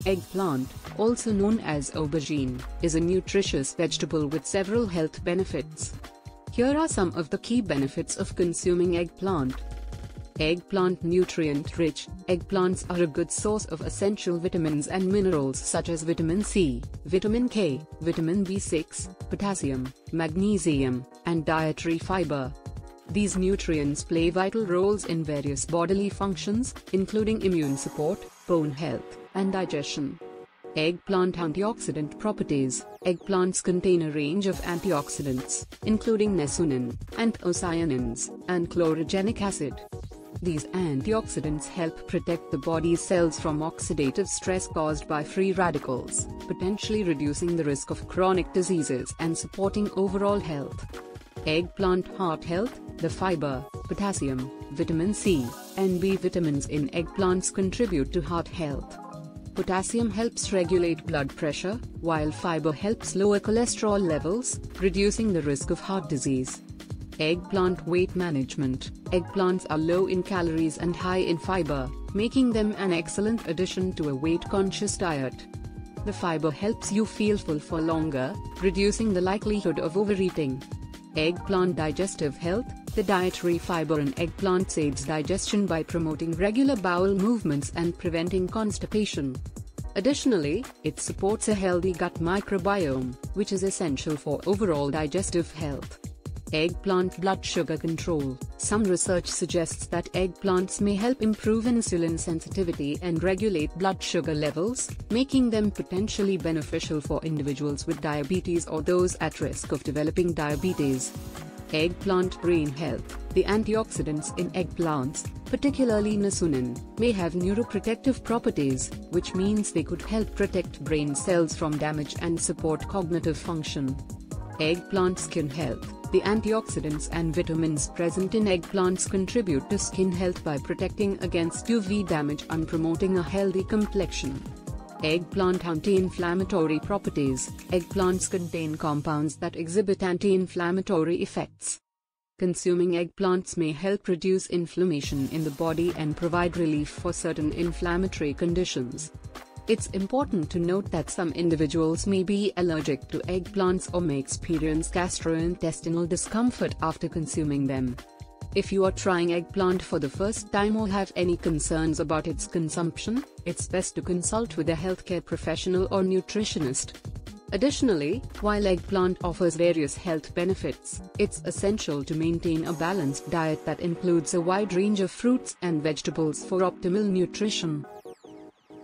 Eggplant, also known as aubergine, is a nutritious vegetable with several health benefits. Here are some of the key benefits of consuming eggplant. Eggplant nutrient-rich. Eggplants are a good source of essential vitamins and minerals such as vitamin C, vitamin K, vitamin B6, potassium, magnesium, and dietary fiber. These nutrients play vital roles in various bodily functions, including immune support, bone health, and digestion. Eggplant antioxidant properties. Eggplants contain a range of antioxidants, including niacin, anthocyanins, and chlorogenic acid. These antioxidants help protect the body's cells from oxidative stress caused by free radicals, potentially reducing the risk of chronic diseases and supporting overall health. Eggplant heart health. The fiber, potassium, vitamin C, and B vitamins in eggplants contribute to heart health. Potassium helps regulate blood pressure, while fiber helps lower cholesterol levels, reducing the risk of heart disease. Eggplant weight management. Eggplants are low in calories and high in fiber, making them an excellent addition to a weight-conscious diet. The fiber helps you feel full for longer, reducing the likelihood of overeating. Eggplant digestive health. The dietary fiber in eggplants aids digestion by promoting regular bowel movements and preventing constipation. Additionally, it supports a healthy gut microbiome, which is essential for overall digestive health. Eggplant blood sugar control. Some research suggests that eggplants may help improve insulin sensitivity and regulate blood sugar levels, making them potentially beneficial for individuals with diabetes or those at risk of developing diabetes. Eggplant brain health. The antioxidants in eggplants, particularly niacin, may have neuroprotective properties, which means they could help protect brain cells from damage and support cognitive function. Eggplant skin health. The antioxidants and vitamins present in eggplants contribute to skin health by protecting against UV damage and promoting a healthy complexion. Eggplant anti-inflammatory properties. Eggplants contain compounds that exhibit anti-inflammatory effects. Consuming eggplants may help reduce inflammation in the body and provide relief for certain inflammatory conditions. It's important to note that some individuals may be allergic to eggplants or may experience gastrointestinal discomfort after consuming them. If you are trying eggplant for the first time or have any concerns about its consumption, it's best to consult with a healthcare professional or nutritionist. Additionally, while eggplant offers various health benefits, it's essential to maintain a balanced diet that includes a wide range of fruits and vegetables for optimal nutrition.